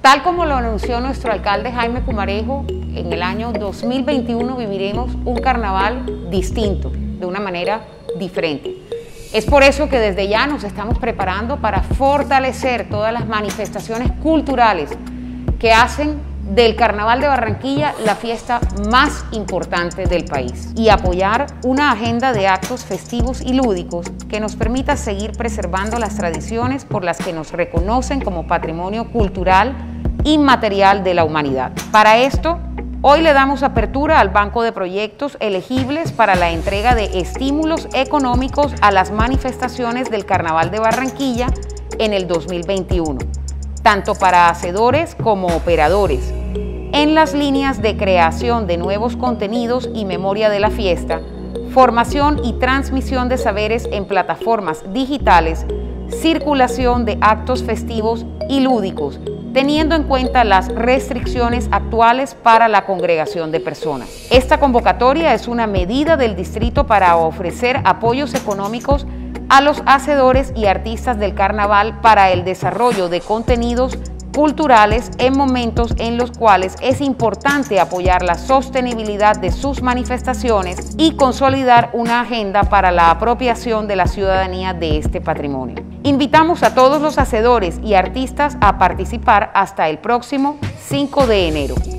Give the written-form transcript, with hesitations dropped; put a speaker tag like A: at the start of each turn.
A: Tal como lo anunció nuestro alcalde Jaime Pumarejo, en el año 2021 viviremos un carnaval distinto, de una manera diferente. Es por eso que desde ya nos estamos preparando para fortalecer todas las manifestaciones culturales que hacen del Carnaval de Barranquilla la fiesta más importante del país y apoyar una agenda de actos festivos y lúdicos que nos permita seguir preservando las tradiciones por las que nos reconocen como patrimonio cultural inmaterial de la humanidad. Para esto, hoy le damos apertura al banco de proyectos elegibles para la entrega de estímulos económicos a las manifestaciones del Carnaval de Barranquilla en el 2021, tanto para hacedores como operadores, en las líneas de creación de nuevos contenidos y memoria de la fiesta, formación y transmisión de saberes en plataformas digitales, circulación de actos festivos y lúdicos, teniendo en cuenta las restricciones actuales para la congregación de personas. Esta convocatoria es una medida del distrito para ofrecer apoyos económicos a los hacedores y artistas del carnaval para el desarrollo de contenidos culturales en momentos en los cuales es importante apoyar la sostenibilidad de sus manifestaciones y consolidar una agenda para la apropiación de la ciudadanía de este patrimonio. Invitamos a todos los hacedores y artistas a participar hasta el próximo 5 de enero.